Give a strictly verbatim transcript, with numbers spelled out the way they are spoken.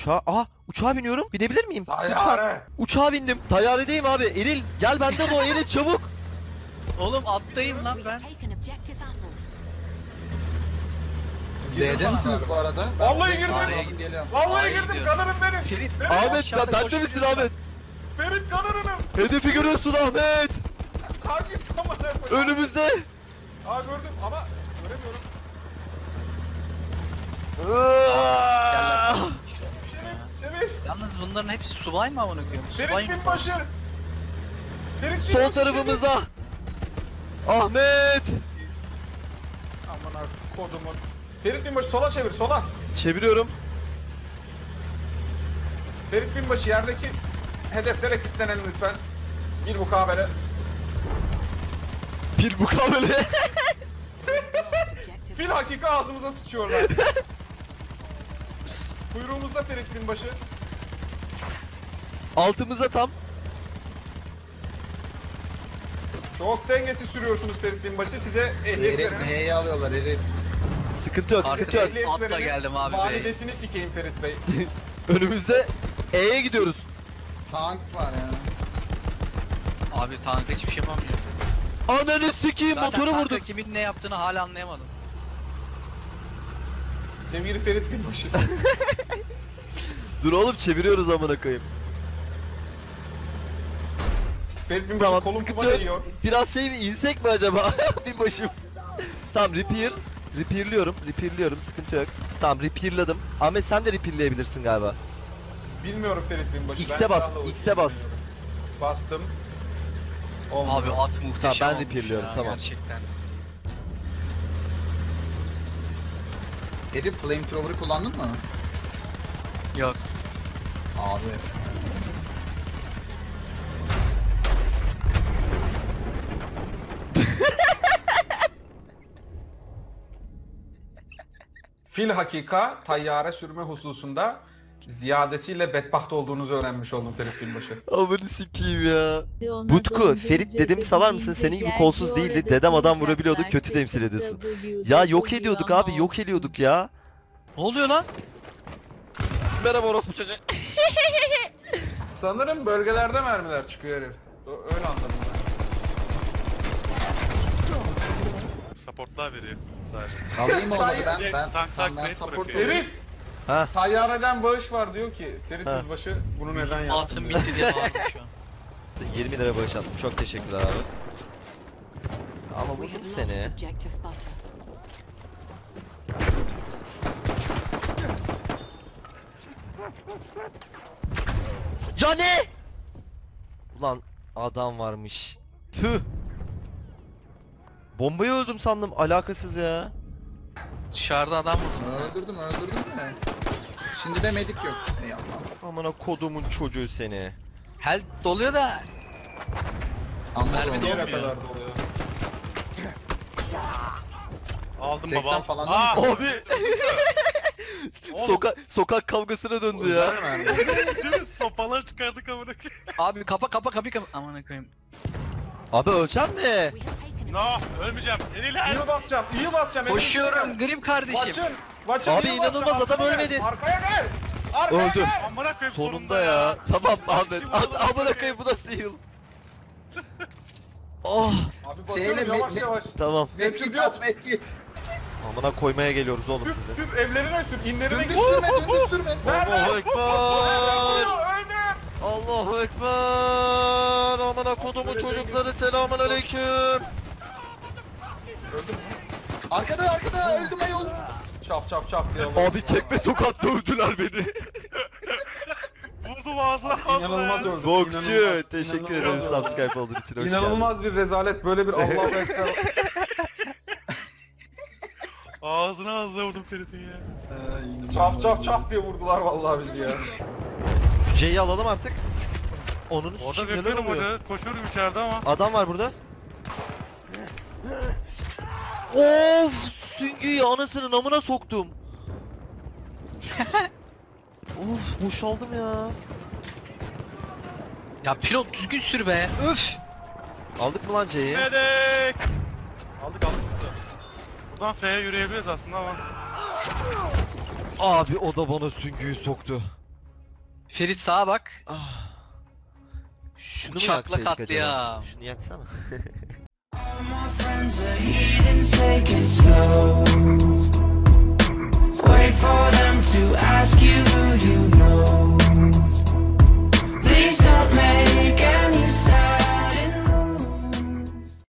Uçağa, aha uçağa biniyorum. Binebilir miyim? Uçağa, Tayyare. uçağa bindim. Tayyaredeyim abi. Eril gel bende bu Eril çabuk. Oğlum attayım lan ben. D'de misiniz bu arada? Ben Vallahi buradayım, girdim. aldım, geliyorum. Vallahi Ay, girdim gidiyorum. kanırım benim. Ferit. Ahmet aşağıda ben bende misin koşuyorum Ahmet? Ferit kanırım. Hedefi görüyorsun Ahmet. Kanki sana koyayım. Önümüzde. Aa gördüm ama göremiyorum. Aaaaah! Semih, Semih. Yalnız bunların hepsi subay mı amına koyayım? Subay Ferit mı? binbaşı. Ferit Sol binbaşı, tarafımızda. Ahmet. Aman artık kodumun. Ferit binbaşı sola çevir sola. Çeviriyorum. Ferit binbaşı yerdeki hedeflere kilitlenelim lütfen. Bir mukabele. Bir mukabele. Fil hakika ağzımıza sıçıyorlar. Kuyruğumuzda Ferit binbaşı. Altımıza tam. Çok dengesiz sürüyorsunuz Ferit binbaşı. Size ehliyet Erik verin. B'yi alıyorlar Erik. Sıkıntı yok, sıkıntı yok. Arkaya atla geldim abi bey. Validesini sikeyim Ferit Bey. Önümüzde E'ye gidiyoruz. Tank var ya. Abi tanka hiçbir şey yapamıyor. Ananı sikeyim Zaten motoru tanka vurduk. kimin ne yaptığını hala anlayamadım. Sevgili Ferit binbaşı. Dur oğlum çeviriyoruz amına koyayım. Ferit binbaşı Tamam kolum sıkıntı kuma yok. değiyor. Biraz şey mi insek mi acaba? Bir başım. Tamam repair. Repairliyorum, repairliyorum sıkıntı yok. Tamam repairladım. Ahmet sen de repairleyebilirsin galiba. Bilmiyorum Ferit binbaşı. X'e ben bas, şu anda X'e bas. bilmiyorum. Bastım. Abi Olmuyor. at muhteşem Tamam, ben olmuş repairliyorum, ya, tamam. Gerçekten. Erik flamethrower'ı kullandın mı? Yok. Abi. Fil hakika tayyare sürme hususunda ziyadesiyle bedbaht olduğunuzu öğrenmiş oldum Ferit binbaşı. Amını sikeyim ya. Butku, Ferit dedemi salar mısın? Senin gibi kolsuz değildi. Dedem adam vurabiliyordu, kötü temsil ediyorsun. Ya yok ediyorduk abi, yok ediyorduk ya. Ne oluyor lan? Merhaba orospu çocuğu. Sanırım bölgelerde mermiler çıkıyor herif. Ö- Öyle anladım ben. Supportlar veriyor sadece. Alayım olmadı ben. Ben, Tank, ben, tank, ben tank support bırakıyor. olayım. Ferit! Ha. Tayyareden bağış var diyor ki Ferit Ha. yüzbaşı bunu neden yaptın Atım diyor. bitti diye bağırdım şu an. yirmi lira bağış attım. Çok teşekkürler abi. Ama vurdum seni. Cane! Ulan adam varmış. Tüh. Bombayı öldüm sandım. Alakasız ya. Dışarıda adam vurdu. Öldürdüm öldürdüm de. Şimdi de medik yok. Ey Allah. Amına kodumun çocuğu seni. Hel doluyor da Anladım Mermi onu. de Yere olmuyor. kadar doluyor. Aldım seksen baba. falan Aa, da mı? Abi. Sokak sokak kavgasına döndü ya. Özel mermi. Değil mi? Sopalar çıkardık amına koyayım. abi kapa kapa kapıyı kapa. Aman koyayım. Abi öleceğim mi? No, ölmeyeceğim. Eliler. İyi basacağım, iyi basacağım. emin Koşuyorum değilim. grip kardeşim. Vaçın, Vaçın Abi iyi inanılmaz, basacağım, adam arkaya ölmedi. Gel, arkaya gel. Arkaya Öldü. gel. Amına koyayım Sonunda ya. Tamam Ahmet. Hadi amına koyayım bu nasıl heal? Oh Abi Şeyle basıyorum yavaş me- yavaş. tamam. Medkit at medkit. Amına koymaya geliyoruz oğlum Sür, sizi. sür evlerine sür, inlerine Dümdüz git. sürme dümdüz sürme. Allahu Ekber. Öldüm. Allahu Ekber. Amına kodumun çocukları selamun aleyküm. Arkada arkada öldüm ayol. Çap çap çap diye Allah. Abi tekme tokat dövdüler beni. Vurdum ağzına ağzına. İnanılmaz öldüm. Bokçu. inanılmaz, Teşekkür inanılmaz ederim öldüm. subscribe olduğun için. Hoş geldin. İnanılmaz bir rezalet, böyle bir Allahu Ekber. Ağzına ağzına vurdum Ferit'in ya. Çap çap çap diye vurdular vallahi bizi ya. Şu C'yi alalım artık. Onun Orada suçu neler bekliyorum oluyor? orada. Koşuyorum içeride ama. Adam var burada. Of, süngüyü anasının amına soktum. Of, boşaldım ya. Ya pilot düzgün sür be. Üf. Aldık mı lan C'yi? Medek. Aldık aldık biz de. Buradan F'ye yürüyebiliriz aslında ama. Abi o da bana süngüyü soktu. Ferit sağa bak. Ah. Şunu mu Uçakla yaksaydık acaba? katliam. Şunu yaksana. My friends are heathens, take it slow. Wait for them to